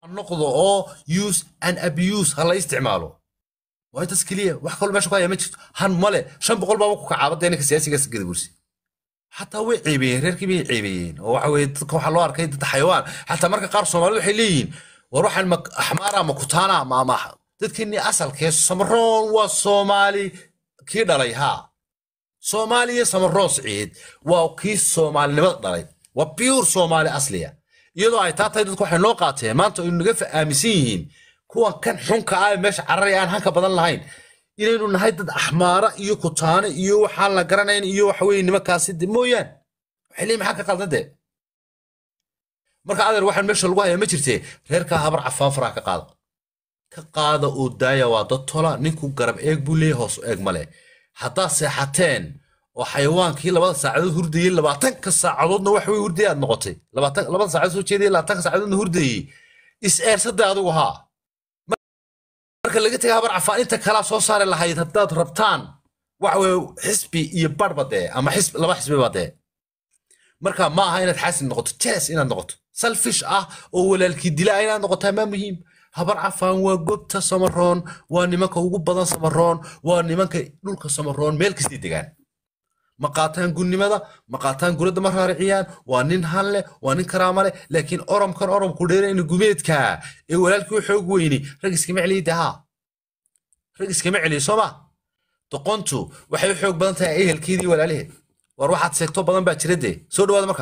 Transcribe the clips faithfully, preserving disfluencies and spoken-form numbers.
noqdo oo use and abuse ha la isticmaalo way tas kaliya wax kale meesha ku haya ma jirto han male shan boqol baa ku kacaabada inka siyaasiga sagada bursi hatta way ceebeen reerkii bay ceebeen oo waxa way dadka waxa loo arkay dad xayawaan hatta marka qaar Soomaalidu waxay leeyihiin war waxan ma ahmaara ma kutaana ma ma dadkii asalkee Samaroon waa Soomaali kii dhalay ha Soomaaliya Samaroon Saciid waa kii Soomaalinimada dhalay waa pure Soomaali asliya iyadoo ay taatay dadku waxay noo qaateen maanta in naga fahamisan yihiin kuwan kan xunka ah meesha carray aan hanka badan lahayn inaynu nahay dad ahmaara iyo kutaana iyo waxa la garanayn iyo wax weyn nimankaasi mooyaan waxay leeyihiin maxaa ka qaldade marka adeer waxaan meesha lagu hayaa ma jirtee reerka habar cafaan faraha ka qaada ka qaada oo daaya waa dad tola ninku garab eeg buu leeyahay hoos eeg male haddaa seexateen oo xayawaankii labada saacadood hurdayay labaatan ka saacadoodna wax way hurdayay aad noqotay labaatan labada saacadood soo jeediyay labaatan ka saacadoodna hurdayay is eersada adigu haa marka laga tagay habar cafaan inta kala soo saari lahayd haddaad rabtaan wax way xisbi iyo barbade ama xisbi laba xisbi bade marka ma aha inaad xasin noqoto jees inaad noqoto selfish ah oo walaalkii dilaa inaad noqoto ma muhiim habar cafaan waa gobta Samaroon waa nimanka ugu badan Samaroon waa nimanka dhulka Samaroon meel kasta degaan ma qaataan gunnimada ma qaataan gurada ma raariciyaan waa nin hanle waa nin karaama leh laakiin orom kan orom ku dheeray in gumeedka ee walaalkii xoog weyni rag iska macliidaha rag iska maclii soma doqontu waxay xoog badan tahay ehelkeedii walaalaheed war waxaad seegto badan baa jirade soo dhawaada marka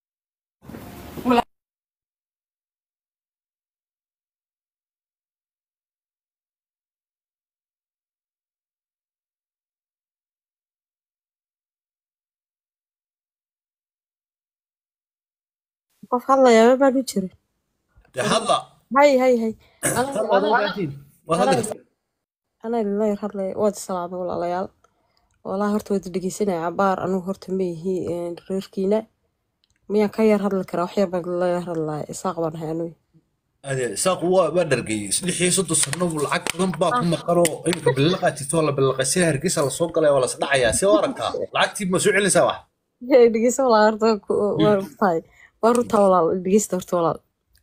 qof hadlaya ma baan u jirin hadla hay hay hay hadla ana ilaa hadlay wad salaamo walaalayaal والله هرتو دغيسنا عبار انو هرتو ميهي ريركينا ميان ka yar hadal kara wax yar baan la hadlaa isaaq baan haynay ade isaaq waa badargay lixii soddon sano lacag badan baa ku maqaro inka bilaqati toola bilaqasay hargeysa la soo galay wala sadacaya si waragta lacagtii ma soo celinaysaa wax ee dhigeyso walaal horta waa tay waa ruta walaal dhigeysto horta walaal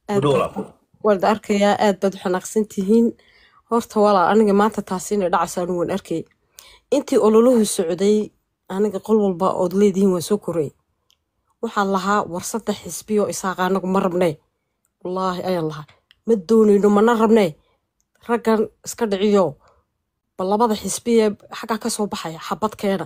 walaal arkaya aad bad xanaaqsan tihiin horta walaal aniga maanta taasina dhacsan waan arkay intii ololuhu socday aniga qol walba oo leedihiin waa soo koray waxaan lahaa war saddex xisbiyo isaaqa anagu ma rabnay wallaahi ayaan lahaa ma doonayno mana rabnay raggan iska dhiciyo bal labada xisbiye xagga ka soo baxaya xabad keena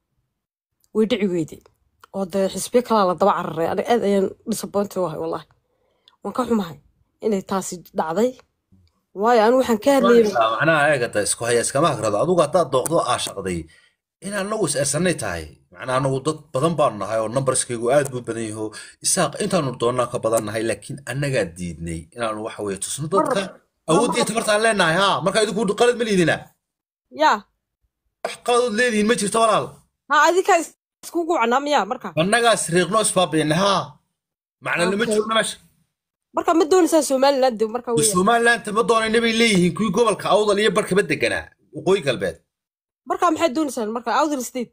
way dhici weyday oo de xisbiye kala la daba cararay aniga aad ayaan disappointed wahay wallaahi waan ka xumahay inay taasi dhacday waayo aan waxaan ka hadlayay macnaha eegata isku haya iskama hagrado adigu haddaad dooqdo aa shaqday inaan nagu is ersanay tahay macnaha anagu dad badan baanu nahay oo numberskaygu aad buu badan yaho isaaq intaanu doonnaa ka badan nahay laakiin annagaa diidnay inaanu waxa weeye tusno dadka awooddiyo tabartaan leenahay haa marka idinku qalad ma liidina yaa wax qaladood leedihiin ma jirto walaal ha adika iskugu wacnaa miyaa marka annagaas reeqno isbaabiina haa macna lama joogna meesha marka ma doonaysaa Somaliland marka weey Somaliland ma doonayna bay leeyihiin kuwi gobolka awdal iyo barkaba deganaa waqooyi galbeed marka maxay doonaysaa marka awdal state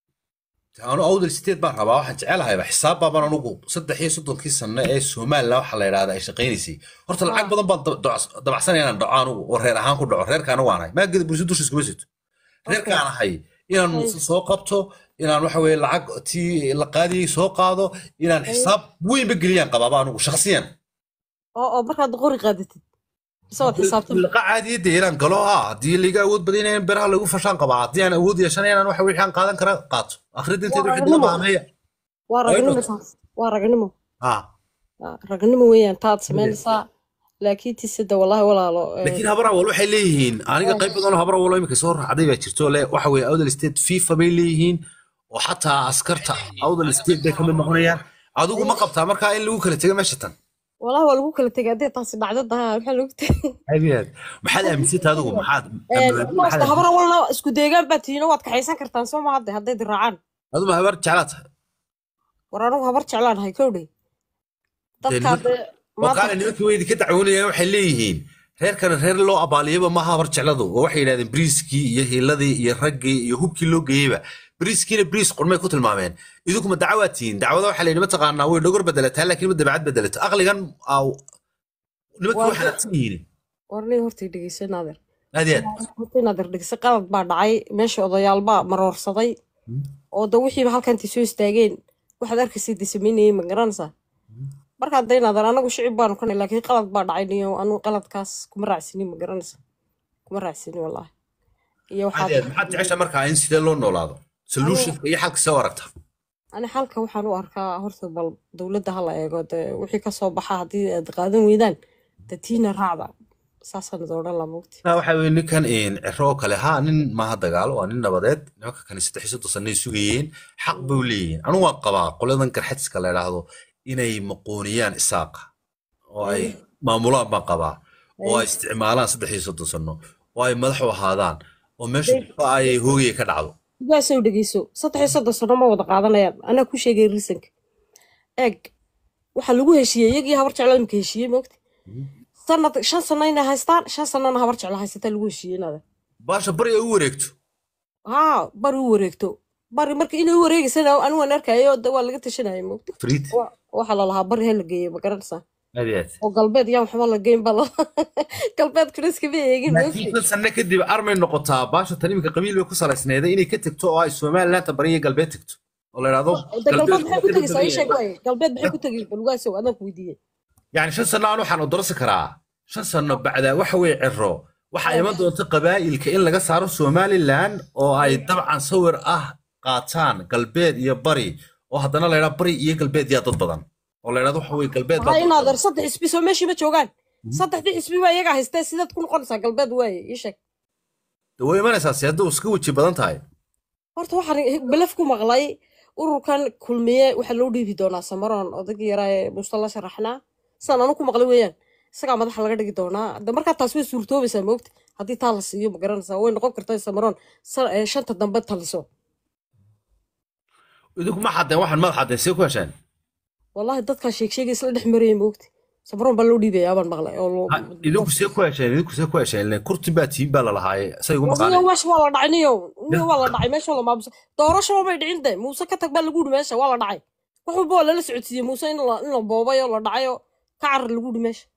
taano awdal state baan rabaa waxaan jecelahay xisaab baan anugu saddex iyo soddon kii sano ee Somaliland waxa la yiraahdaa ay shaqeynaysay horta lacag badan baan dabacsanay inaan dhaco anugu oo reer ahaan ku dhaco reerkaan waanahay ma gadi bulshadu dushiis kuma sito reerkaan ahay inaan soo qabto inaan waxa weeye lacag tii la qaadiyay soo qaado inaan xisaab weyn ba geliyaan qababa anugu shakhsiyan oo markaad qori qaadatid soo xisaabtan la qaadiyay deeran galo ah hadii liga awood badinayeen baraha lagu fashaan qabaa hadii aan awood yeeshanayaan wax wixii aan qaadan kara qaato akhridinteedu wixii dib baameeya waa ragnimo waa ragnimo ha ragnimo weeyaan taad sameynaysaa laakiin tisada wallahi walaalo laakiin habara wal waxay leeyihiin aniga qayb badan oo habara wal imika soo raacday baa jirto le waxa weeye awdal state FIFA bay leeyihiin oo xataa askarta awdal state bay kamid noqonayaan adigu ma qabtaa marka in lagu kala tago meesha tan والله waa lagu kala tagay adeed taasi dhacdada waxa lagu tagay aybiyaad maxaad aaminsantahay adigu maxaad maxaad habara walna isku deegaan baatiino waad ka xaysan kartaan soo ma hadda haday raacaan adigu habar jeclaata warano habar jeclaan hay kowdhay dadka ma qaal nimanka weeydi ka dacwoonayaan waxay leeyihiin reerkan reer loo abaaliyaba ma habar jecladu waxay yiraahdeen briiski iyo hiiladii iyo raggii iyo hubkii loo geeyba بريسكين بريس قرمي كتل مامين إذا كم دعواتين دعوة واحد اللي ما تقارنا وين نقول بدلتها لكن بدي بعد بدلت أغلى أو nimanka waxaad tihiin warnay horta dhigeyso naadir adeed horta naadir dhigeyso qalad baa dhacay meesha odayaal baa maroorsaday oo da wixiiba halkantii soo istaageen waxaad arkaysay disameynayay ma garanaysaa marka hadday naadir anagu shicib baanu ka nahay laakiin qalad baa dhacay niyo anu qaladkaas kuma raacsinin ma garanaysaa kuma raacsinin wallaahi iyo waxaad adeed maxaad jeceshaa markaa in sidee loo noolaado solutionka iyo xalka soo aragta ani xalka waxaan u arkaa horta bal dowladda hala eego de wixii kasoo baxa haddii aad qaadan weydaan datiina raacda saasaan idoodan la moogti waxa weeye ninkan ciro kale haa nin maaha dagaalo waa nin nabadeed nimanka kani saddex iyo soddon sanay sugayeen xaq buu leeyihiin anigu waan qabaa qoladan garxadska la yidhaahdo inay maqooniyaan isaaqa oo ay maamulaan baan qabaa oo ay isticmaalaan saddex iyo soddon sano oo ay madax u ahaadaan oo meesha ay hoogaya ka dhacdo gaasoo dhegeyso saddex iyo soddon sano ma wada qaadanayaan anaa ku sheegay riisanka eeg waxaa lagu heshiiyey iyagii habar jeclo imika heshiiyey moogti sanad shan sano inay haystaan shan sanona habar jeclo haysataa lagu heshiiyey nada baasha bari ay u wareegto haa bari u wareegto bari marka inay u wareegaysana anigu waan arkayo waa laga tashanaya moogti waxaa lalahaa bari he la geeyey ma garanaysaa oo galbeed yaan waxba la geyn bala galbeed kuna iskama eegin moogti sanno kadib armay noqotaa baasha tan iminka qabiil bay ku salaysneeday inay ka tagto oo ay somaliland bari iyo galbeed tagto oo la yidhaahdo galbeed maxay ku tegaysaa ii sheeg waaye galbeed maxay ku tegay balugaasow adaan ku weydiiyey يعني شن سنة أنا وحنا درس كرا شن سنة بعد وحوي عرو وح يمدون تقبائل كإن لقى صاروا سومالي لان أو أي طبعا صور أه قاتان قلبيد يبري وهذا أنا لا بري يه قلبيد يا ضد ولا لا ضحوي قلبيد هاي ناظر صدق اسبي سو ماشي بتشوغان صدق دي اسبي واي يقع هستا سيدا تكون قنصة قلبيد واي يشك دوي ما نساس يدو سكوت شي بدن تاي horta waxaan balafku maqlay ururkan kulmiye waxa loo dhiibi doonaa samaroon odagii yaraa mustala sharaxnaa san anu ku maqlay weeyaan isaga madaxa laga dhigi doonaa de marka taas way suurtoobaysaa moogta haddii taa la siiyo ma garanaysaa way noqon kartaa samaroon shanta dambe taliso idinku ma xadeen waxaan madax xadeen see ku heshaan wallahi dadkaa sheeg sheegay isla dhex marayay moogta samaroon baa loo dhiibayaa baan maqlay oo idinku see ku heshaan idinku see ku heshaan leen kurti baa tiin baa la lahaaye say ugu maqaanay meesha waa la dhacay niyo niyo waa la dhacay meesha la maamusa doorasho ma bay dhicin de muuse ka tag baa lagu yidhi meesha waa la dhacay wax walba waa lala socodsiiyey muuse in la in la boobay oo la dhacay oo ka carar lagu yidhi meesha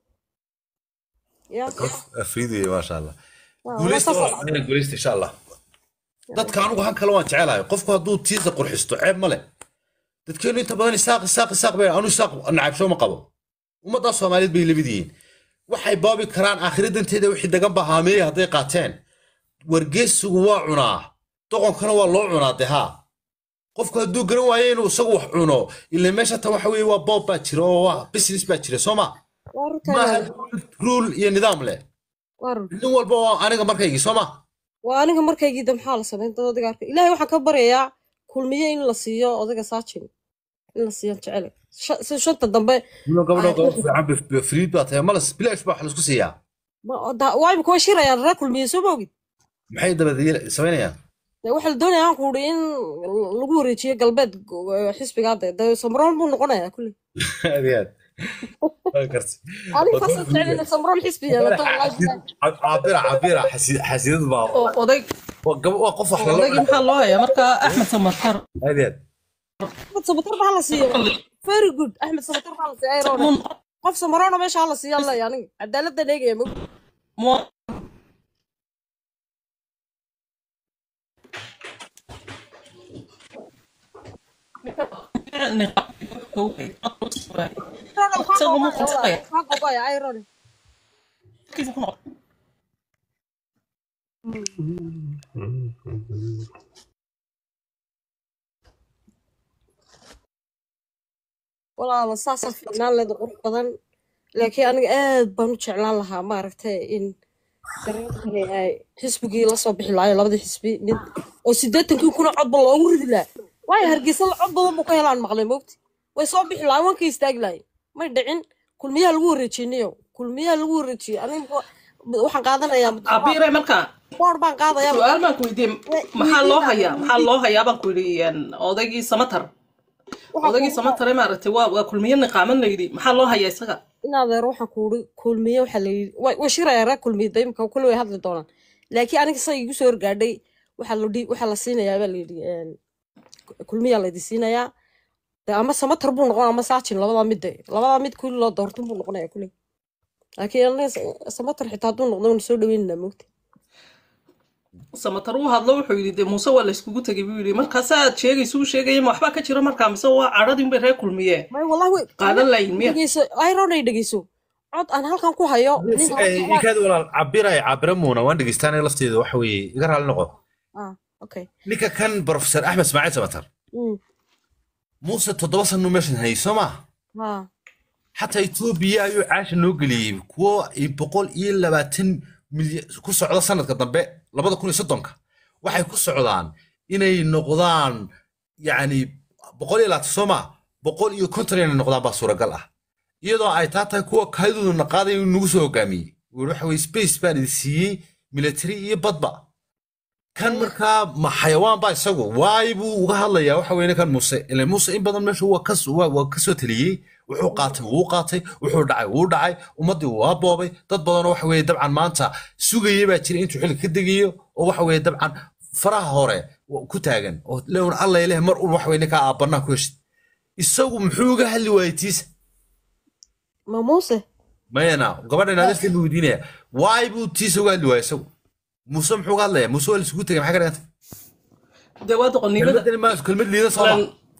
يا أفريدي ما شاء الله قوليست أنا قوليست إن شاء الله دت كانوا جهان كلام تعالى قفكوا هدو تيزا قرحستو عيب ماله دت كانوا أنت بدني ساق ساق ساق بين أنا ساق نعب شو ما قبل وما ضاصوا مالد بين اللي بدين وحي بابي كران آخر دن تيدا وحي دقن بهامية هذي قاتين ورجس وعنا طبعا كانوا والله عنا دها قفكوا هدو قروا عين وسووا عنا اللي ماشى توحوي وباب باتشروا بس باتشروا سما ما رول يا نظام له nin walba oo aniga markaygi soma waa aniga markaygi dam xaal sameyn dad adiga arkay ilaahay waxa ka barayaa kulmiye in la siiyo odaga saacin in la siiyo jecel si shanta dambe inuu gabadho gabadho fiican friid baa tahay malas bilaash baa xal isku siiyaa waa imka shirayaan ra kulmiye soo moogid maxay dabadiyay sameynayaan waxa la doonayaa ku in lagu wareejiyo galbeed xisbiga hadda samroon buu noqonayaa kulli aad أنا فصلت علينا سمرون حسبي أنا طبعا عابرة عابرة حسيت بقى وضيق وقف أحلى وضيق محل الله يا مركا أحمد سمطر هذا أحمد سمطر بحال سي very good أحمد سمطر بحال سي أيرون قف سمرون ما شاء الله سي الله يعني عدالة دنيجي يا مو سووا مو خطأ حقه يا ايرون كيف يكون والله صاصة فنان لدى قرب بدن لكن أنا قاعد بنوتش على لها ما عرفت إن كريم حسبي لا صبح العيال لا بدي حسبي نت وسدت كي يكون عض الله ورد لا واي هرجس العض الله مقيلان مغلي موقتي ويصبح العيال كي يستقلاي ما يدعين كل مية الوريتشينيو كل مية الوريتشي أنا waxaan qaadanayaa abire marka boor baan qaadayaa su'aal baan ku weydiin maxaa loo hayaa maxaa loo hayaa baan ku yidhi odaygii samatar odaygii samatar ma aragtay waa waa kulmiye niqaaman la yidhi maxaa loo hayaa isaga inaad reer waxaan ku yidhi kulmiye waxa la yidhi way shiraya reer kulmiye daymka kulli way hadli doonaan laakiin aniga say igu soo horgaadhay waxa la dhii waxa la siinayaa baa la yidhi kulmiye la idisiinayaa ama samatar buu noqon ama saacin labada mid labada mid kulli loo doortun buu noqonayaa kulli laakiin anaga samatar xitaa hadduu noqdo waan soo dhaweynaa moogta samatar uu hadlo wuxuu yidhi dee muuse waa la iskugu tegay buu yidhi markaasa aad sheegaysa uu sheegaya ma waxbaa ka jira markaa mise waa cadhadii unbay reer kulmiyeen may wallahi way qaadan layin miya dhegeyso ironay dhegeyso cod aan halkan ku hayo nin halkan ikaad walaal cabiray cabira muuna waan dhegeystaan lafteeda waxa weeye iga raali noqo ah okay ninka kan professor axmed ismaaciil samatar mm muuse toddoba sano meeshan hayso ma ha xataa etoobiya ayuu caasha noo geliyey kuwo boqol iyo labaatan milyan ku socda sanadka dambe labada kun iyo soddonka waxay ku socdaan inay noqdaan yacni boqol iyo labaatan soo maa boqol iyo konton inay noqdaan baa suuragal ah iyadoo ay taa tahay kuwa kaydooda qaaday inuu nagu soo hogaamiyey waxa weye space baan idin siiyey military iyo badba kan markaa ma xayawaan baa isagu waay buu uga hadlayaa waxa weye kan muuse ilaa muuse in badan meesha waa ka waa ka soo taliyey wuxuu qaatay wuu qaatay wuxuu dhacay wuu dhacay ummaddii waa boobay dad badan waxa weye dabcan maanta sugayay baa jira intuu xilka ka degayo oo waxa weye dabcan faraha hore ku taagan oo leon alla ilaahay mar uu waxa weye ninkaa aabbannaa ku heshid isagu muxuu uga hadli waayey tiisa ma muuse mayana gabadha naadirta buu weydiinaya waay buu tiisa uga hadli waayey isagu muuse muxuu uga hadlayaa muuse waa la isugu tegay maxay ka dhigantay dee waa doqonnimada kelmad liida sooma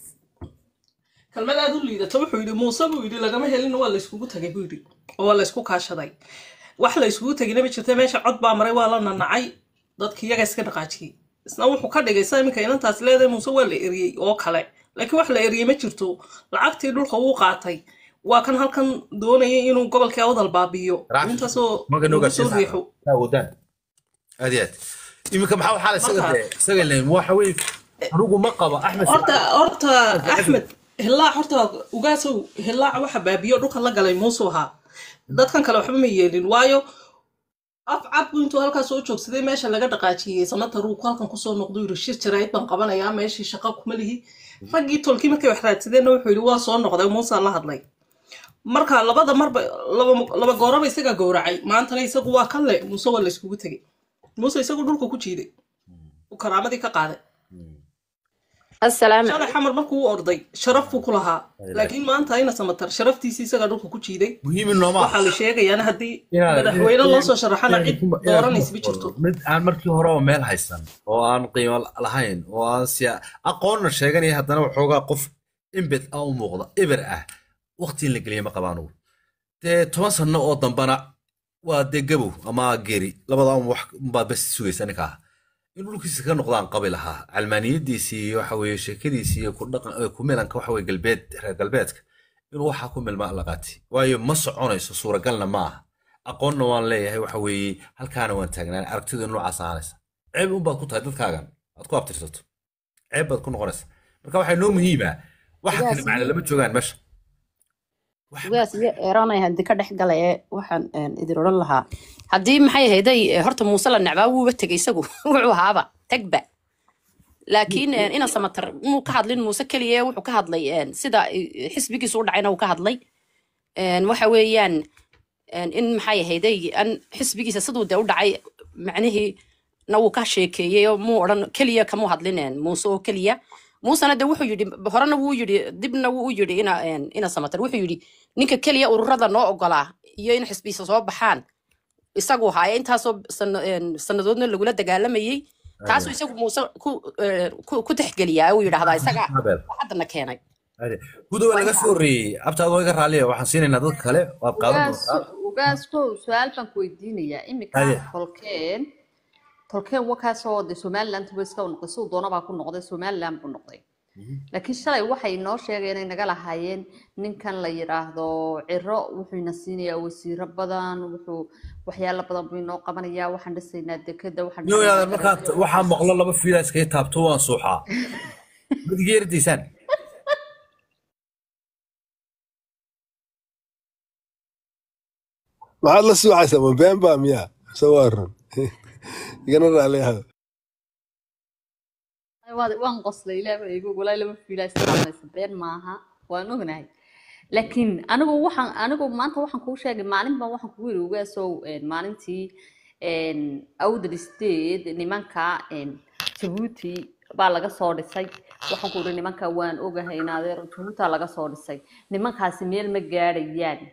kalmad aad u liidata wuxuu yidhi muuse buu yidhi lagama helin waa la iskugu tagay buu yidhi oo waa la isku kaashaday wax la iskugu tegina ma jirta meesha cod baa maray waa la nanacay dadki iyaga iska dhaqaajiyey isna wuxuu ka dhigay saa iminka inantaas leedahay muuse waa la eriyey oo kale laakiin wax la eriyey ma jirto lacagtii dhulka wuu qaatay waa kan halkan doonayay inuu gobolkii awdal baabiyo intaasoo soo riixo wadaan aad iyo aad iminka maxaa waxaa la isaga dee isaga leyn waxa weye anugu ma qabo axmed horta horta axmed hillaac horta ugaasow hillaac waxa baabiyo dhulka la galay muusuu ahaa dadkan kale waxba ma yeelin waayo af cab intuu halkaas soo joogsaday meesha laga dhaqaajiyey samatar uu halkan kusoo noqdo yiri shir jarayd baan qabanayaa meeshii shaqo kuma lihi raggii tolkii markay wax raadsadeen wuxuu yidhi waa soo noqday muuse la hadlay marka labada marba laba laba gooraba isaga gowracay maantana isagu waa kan le muuse waa la iskugu tegay muuse isagu dhulka ku jiiday uu karaamadii ka qaaday السلام شرح حمر مركو أرضي شرف كلها لكن ما أنت هنا سمتر شرفتي سيسا قالوا كوتشيدي مهم إنه ما وحال شيء أنا هدي مدحوين الله صار شرحنا عيد دوران يسبيشرتو مد عن مركي هراء مال حيسن وعن قيمة الحين وعن سيا أقولنا شيء يعني هذا نوع حوجا قف إنبت أو مغضى إبرة وقت اللي قليل ما قبانو تواصل نوع ضمبنا ودقبو أما جري لبضام وح بس سوي سنكاه inuu dhulkiisa ka noqdaan qabilaha calmaaniyadiisii iyo waxa weeye sheekadiisii iyo ku dhaqan ku meelanka waxa weeye galbeed reer galbeedka inuu waxa ku milma laqaati waayo ma soconayso suuragalna ma aha aqoonna waan leeyahay waxa weeye halkaana waan taagnaa aragtida inuu casaanaysa ceeb un baad ku tahay dadkaagan aad ku abtirsato ceeb baad ku noqonaysa marka waxay noo muhiima waxa kale macna lama joogaan meesha ugaas iyo eeranay hadii ka dhex galay waxaan idin oran lahaa hadii maxay hayday horta muuse la nacbaa wuu ba tagay isagu wuxuu haaba tagba laakiin ina samatar muu ka hadlin muuse kaliya wuxuu ka hadlay sida xisbigiisu u dhacayna uu ka hadlay waxa weeyaan in maxay hayday an xisbigiisa sidoo de u dhacay macnaheedu na uu ka sheekeeyay muu oran kaliya kama hadlin muuse oo kaliya muusana de wuxuu yidhi horena wuu yidhi dibna wuu yidhi ina ina samatar wuxuu yidhi ninka kaliya ururada noo ogolaa iyo in xisbiisa soo baxaan isagu haaya intaasoo sanadoodna lagula dagaalamayay taasuu isagu muuse ku ku tixgeliyaa uu yidhaahdaa isaga haddana keenay gudow laga soo reeyay abtaado iga raaliya waxaan siinaynaa dadka kale waad qaadan doontaa ugaas ko su'aal baan ku weydiinayaa imika kolkeen tolkeen wakaasoo de Somaliland iska noqday soo doonaba ku noqday Somaliland buu noqday laakiin shalay waxay noo sheegeen inay naga lahaayeen ninkan la yiraahdo ciro wuxuu ina siinayaa wasiiro badan wuxuu waxyaalo badan buu inoo qabanayaa waxaan dhisaynaa dekada waxaan yo yaa marka waxa maqlo laba fiilas ka taabto waan suuxa mid geerdiisan waxaad la suuxaysaa ma been baa miyaa sawaaran igana raaliyaha waan qoslay ilaahay igu gulay lama fiilays taanaysa been maaha waan ognahay laakiin anigu waxaan anigu maanta waxaan kuu sheegay maalin baan waxaan kugu yiri ugaasoo maalintii een awdal state nimanka een Djibouti baa laga soo dhisay waxaan ku yiri nimanka waan ogahay in adeer Djibouti laga soo dhisay nimankaasi meel ma gaarayaan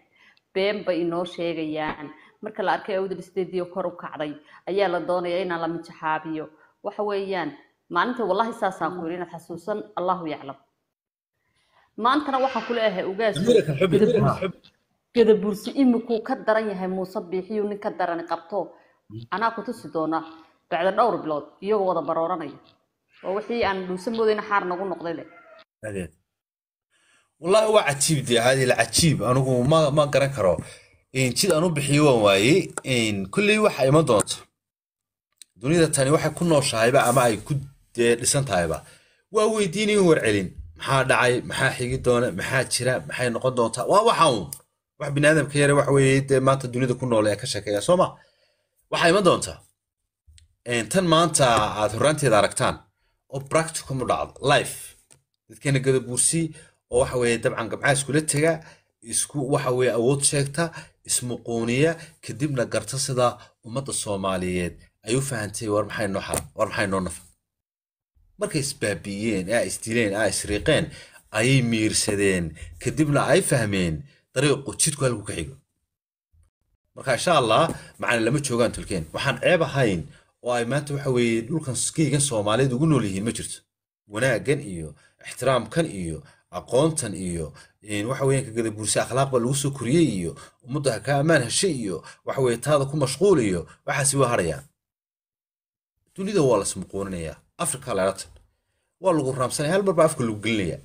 been bay inoo sheegayaan marka la arkay awdal sideedii kor u kacday ayaa la doonayaa inaan la mijaxaabiyo waxa weeyaan maalinta wallahi saasaan ku yiri inaad xasuusan allahu yaclam maantana waxaan ku leeyahay ugaas كده برسي إمكو كدران يهاي موسى بيحيو نين كدران قبطو أنا كنت سيدونا بعد الأور بلاد يوغو وضا بروراني ووحي أن نسمو دينا حار نقول نقضي لك هذا والله هو عجيب دي هذه العجيب أنا ما ما قرن كرو إن شيء أنا بحيوان واي إن كل واحد ما دونت دوني تاني واحد كنا شايبة أما أي كود لسان تايبة وهو يديني هو العلم محا دعي محا حيقي دونا محا شراء محا نقض دونتا وهو حاوم wax binaadamka yare wax weeye maanta dunida ku nool ee ka shaqeeya Soomaa waxa ima doonta in tan maanta aad horaanteeda aragtaan oo practical mu dhacdo life dadkeena gada bursi oo waxa weeye dabcan gabcaa isku la taga isku waxa weeye awood sheegta ismu qooniya kadibna garta sida ummadda Soomaaliyeed ay u fahantay war maxay noo xal war maxay noo naf markay isbaabiyeen ay isdileen ay isriiqeen ay miirsadeen kadibna ay fahmeen طريق جدكو هلكو كحيغو marka insha Allah macaan lama joogan tulkeen waxaan ceeb ahayn oo ay maanta waxa weeye dhulkan skiigan Soomaaliyeed ugu nool yihiin ma jirto wanaagan iyo ixtiraamkan iyo aqoontan iyo in waxa weeye ka gada bulsho akhlaaq baa lagu soo koriyay iyo ummadda ka amaan heshay iyo waxa weeye taada ku mashquul iyo waxa si waa haraya dunida waa la smuqoonaya Afrika laata waa lagu raamsanay hal marba afka lagu gelinaya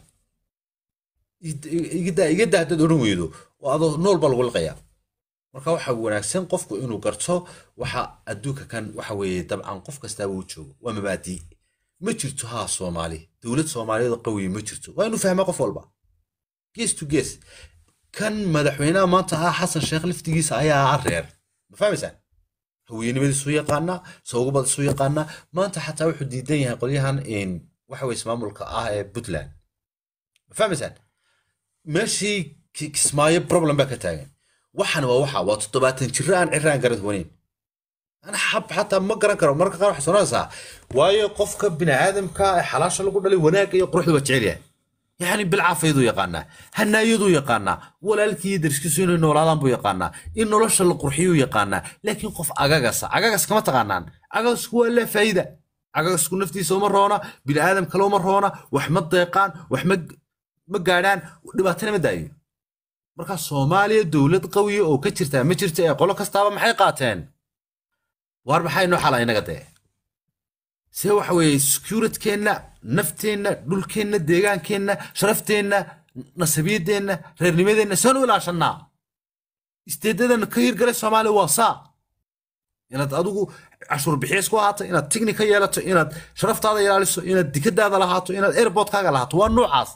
igida igida dad oran weedo oo ado nool bal lagu laqaya marka waxa wanaagsan qofku inuu garto waxa adduunka kan waxa weeye dabcan qof kasta uu joogo waa mabaadi ma jirto ha Soomaali dawlad Soomaaliyeed qawi ma jirto waa inuu fahmo qof walba gees to gees kan madaxweynaha maanta ah Xasan Sheekh liftigiisa ayaa areer ma fahmaysan haweenimada soo yaqaana soo bad soo yaqaana maanta xataa wuxuu diidan yahay qolyahan in waxa weeye ismaamulka ah ee Puntland ma fahmaysan ماشي كسماية problem بقى تاعي وحنا ووحى وتطبعتن شران عران قرد هونين أنا حب حتى ما قرن كرو مرة قرن حسنا سا واي قفك بني آدم كا حلاش اللي قلنا لي هناك يقروح وتشعريه يعني بالعافية يدو يقانا هنا يدو يقانا ولا الكي يدرس كسين إنه رادم بو يقانا إنه لش اللي قروحيو يقانا لكن قف عجاجس عجاجس كما تقانان عجاجس هو اللي فايدة عجاجس كل نفتي سو مرة بني آدم كلو مرة وأحمد ديقان وأحمد ma gaadhaan dhibaatana ma daayo marka Soomaaliya dawlad qawi oo ka jirta ma jirta ee qolo kastaaba maxay qaateen war maxay noo xalay naga day si waxa weeye security-keena nafteena dhulkeena deegaankeena sharafteena nasabiyadeena reernimadeena soo ilaashana isteedadan ka hirgalay Soomaaliya waa saa inaad adigu cashuur bixiis ku ahaato inaad technique yeelato inaad sharaftaada ilaaliso inaad dikadaada lahaato inaad airport-kaaga lahaato waa noocaas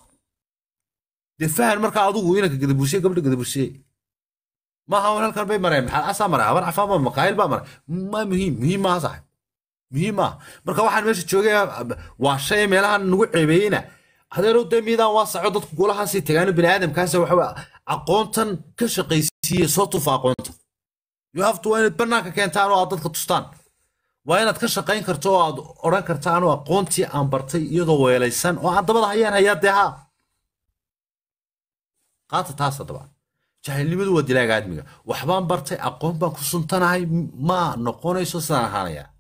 دفاعن مركا عضو وينك قد برشي قبل قد برشي ما هو هالكار بي مرين محل أسا مرين هبر عفاما مقايل با مرين ما مهم مهم ما صاحب مهم ما مركا واحد ماشي تشوغي واشي ميلها نوع عبينا هذا رو دمي دا واسع عدد كقولها سي تغاني بني آدم كاسا وحوا أقونتن كشقيسية صوتو فاقونتن you have to وين بناك كينتانو عدد كتستان وين كشقين كرتو أوران كرتانو أقونتي أمبرتي يدو ويليسان وعدد بدا هيان هياد ديها قاطة تاسة طبعا جاهل لمدو وديلاقة عدمية وحبان برتي أقوم بانكو سنتاناي ما نقوني سوسانا هانيا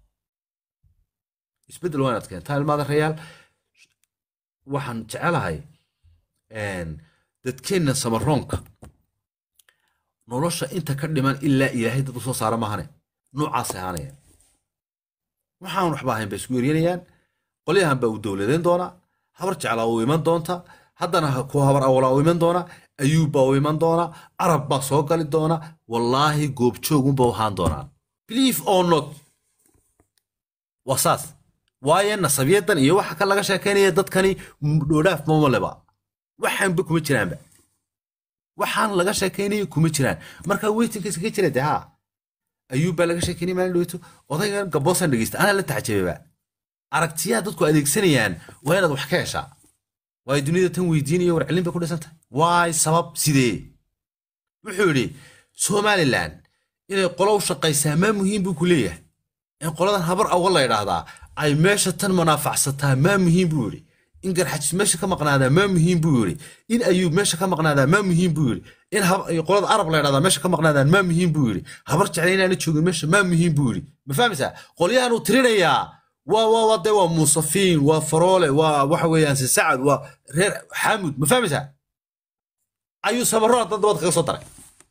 يسبدل وينات كان تايل ماذا ريال وحن جعلها ان دادكينا سمرونك نولوشا انت كردمان إلا إلهي دادو صارا ماهاني نوعاسي هانيا وحان وحباهين بسكويرينيان قوليهان باو دولدين دونا هبرج على ويمان دونتا haddana ku habar awla oo iman doona ayuuba oo iman doona arab ba soo gali doona wallahi goobjoogun ba waxaan doonaan believe or not wasaas waaye nasabiyadan iyo waxa kale laga sheekeynaya dadkani dhoodhaaf ma leba waxaan ba kuma jiraan ba waxaan laga sheekeynay kuma jiraan marka weytinka iska jira daa ayuuba laga sheekeynay maalin dhooto odaygan gaboosan dhageysta ana la taxajeeba aragtiyaha dadku adeegsanayaan waa inaad wax ka heshaa واي دنيا تنويدين يور علم بكل سنة واي سبب سيدي وحولي سومالي لان إن قلوا شقي سما مهم بكلية إن قلنا هبر أول الله يرضى أي ماشة تن منافع ستها ما مهم بولي in garxajis meesha ka maqnaadaa maa muhiim buu yidhi in ayuub meesha ka maqnaadaa maa muhiim buu yidhi in qolada arab la yidhahdaa meesha ka maqnaadaan maa muhiim buu yidhi habar jecla inaana joogin meesha maa muhiim buu yidhi ma fahmaysaa qolyahan uu tirinayaa waa waa waa dee waa muusafiin waa faroole waa waxa weeyaan sisacad waa reer xaamud ma fahmaysaa ayuu sabarro dad dabad kaga soo daray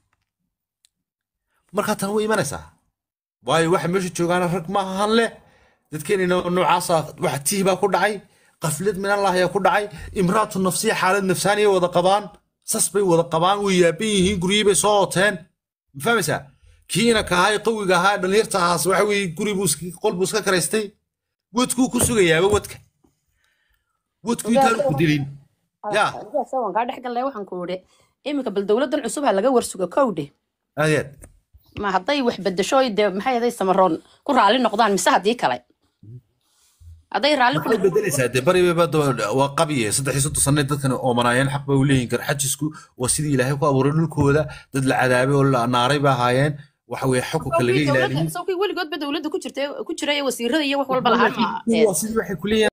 markaa tan way imanaysaa waayo waxa meesha joogaana rag ma ahan leh dadkeenina noocaasa waxa tiih baa ku dhacay qaflad min allah ayaa ku dhacay imraatu nafsiya xaalad nafsaaniya wada qabaan sas bay wada qabaan way yaaban yihiin guryihii bay soo oteen ma fahmaysaa kiina ka ahaa qawiga ahaa dhalinyarta ahaas waxa weeye guri buu qol buu iska karaystay wadkuu ku sugayaaba wadka wadku intaan ku dilin yaa waan kaa dhex galnay waxaan ku idhi iminka bal dowladdan cusub ha laga warsuga kowdhe adeed ma hadday wax bedesho dee maxay aday samaroon ku raali noqdaan mise haddii kale hadday raalli ku bedelaysaa dee bari bayba waa qabiye saddex iyo soddon sano dadkan oomanaayeen xaq bay u leeyihin garxajisku waa sidii ilaahay ku abuuray dhulkooda dad la cadaabay oo la naaray ba ahaayeen waxa weeye xukunka laga ilaaliyey sawkii weligoodba dowladda ku jirtay ku jiray wasiirada iyo wax walba lahaa waa sidii waxay ku leeyihiin